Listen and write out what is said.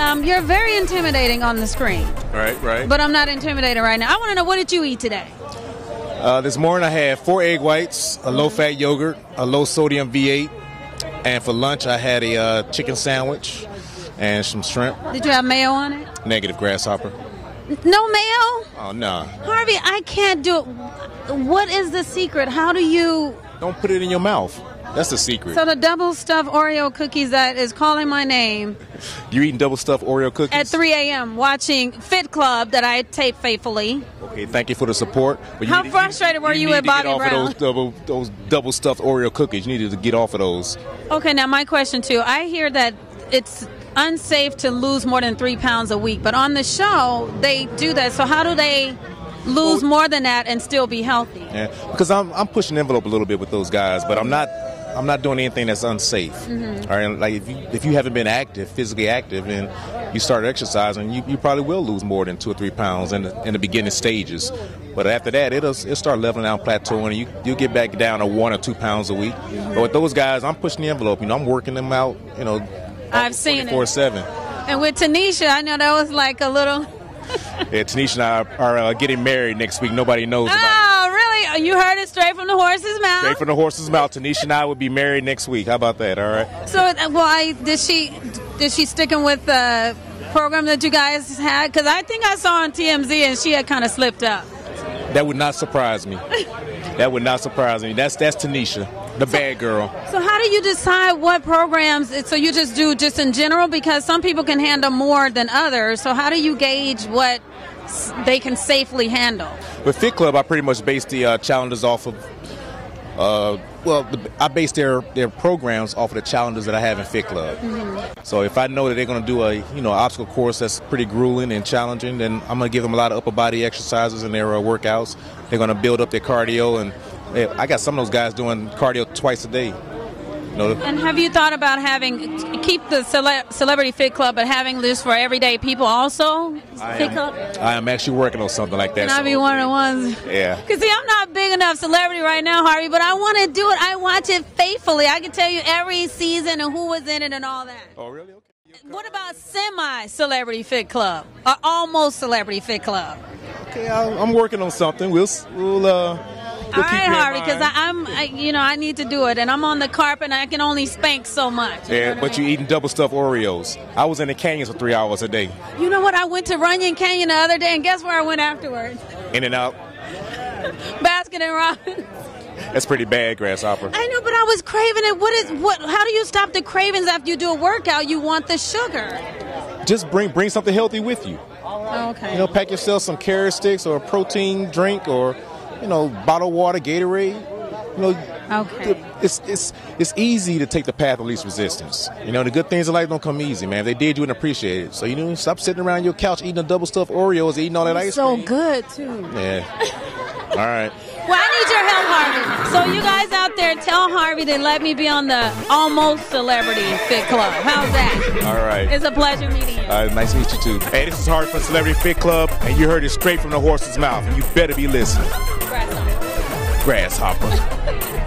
You're very intimidating on the screen. Right. But I'm not intimidated right now. I want to know, what did you eat today? This morning I had 4 egg whites, a low-fat yogurt, a low-sodium V8, and for lunch I had a chicken sandwich and some shrimp. Did you have mayo on it? Negative, grasshopper. No mayo? Oh, no. Harvey, I can't do it. What is the secret? How do you... Don't put it in your mouth. That's the secret. So the double stuffed Oreo cookies that is calling my name. You eating double stuffed Oreo cookies? At 3 a.m. watching Fit Club that I tape faithfully. Okay, thank you for the support. But How frustrated were you with Bobby Brown? Those double stuffed Oreo cookies. You needed to get off of those. Okay, now my question too. I hear that it's unsafe to lose more than 3 pounds a week, but on the show they do that. So how do they lose more than that and still be healthy? Yeah, because I'm pushing the envelope a little bit with those guys, but I'm not doing anything that's unsafe. Mm-hmm. All right, like if you haven't been physically active, and you start exercising, you probably will lose more than 2 or 3 pounds in the beginning stages. But after that, it'll start leveling out, plateauing, and you'll get back down to 1 or 2 pounds a week. Mm-hmm. But with those guys, I'm pushing the envelope. I'm working them out. I've seen it 24/7. And with Tanisha, I know that was like a little. Yeah, Tanisha and I are getting married next week. Nobody knows about it. Oh, really? You heard it straight from the horse's mouth? Straight from the horse's mouth. Tanisha and I will be married next week. How about that? All right. So, did she sticking with the program that you guys had? Because I think I saw on TMZ and she had kind of slipped up. That would not surprise me. That would not surprise me. That's Tanisha, the bad girl. So how do you decide what programs? So you just do in general, because some people can handle more than others. So how do you gauge what they can safely handle? With Fit Club, I pretty much base the challenges off of. I base their programs off of the challenges that I have in Fit Club. Mm-hmm. So if I know that they're going to do a obstacle course that's pretty grueling and challenging, then I'm going to give them a lot of upper body exercises in their workouts. They're going to build up their cardio, and I got some of those guys doing cardio twice a day. And have you thought about keep the Celebrity Fit Club, but having this for everyday people also? Fit Club? I am actually working on something like that. Can I be one of the ones? Yeah. Because see, I'm not big enough celebrity right now, Harvey, but I want to do it. I watch it faithfully. I can tell you every season and who was in it and all that. Oh, really? Okay. What about semi-Celebrity Fit Club or almost Celebrity Fit Club? Okay, I'm working on something. We'll all right, Harvey, because I need to do it, and I'm on the carpet, and I can only spank so much. Yeah, but you're eating double stuffed Oreos. I was in the canyons for 3 hours a day. You know what? I went to Runyon Canyon the other day, and guess where I went afterwards? In-N-Out. Baskin and Robbins. That's pretty bad, Grasshopper. I know, but I was craving it. How do you stop the cravings after you do a workout? You want the sugar. Just bring something healthy with you. Oh, okay. Pack yourself some carrot sticks or a protein drink or bottled water, Gatorade. Okay. It's easy to take the path of least resistance. The good things in life don't come easy, man. If they did, you wouldn't appreciate it. So, stop sitting around your couch eating a double stuffed Oreos, eating all that ice cream. So good, too. Yeah. All right. Well, I need your help, Harvey. So you guys out there, tell Harvey to let me be on the Almost Celebrity Fit Club. How's that? All right. It's a pleasure meeting you. Nice to meet you, too. Hey, this is Harvey from Celebrity Fit Club, and you heard it straight from the horse's mouth. You better be listening. Grasshopper. Grasshopper.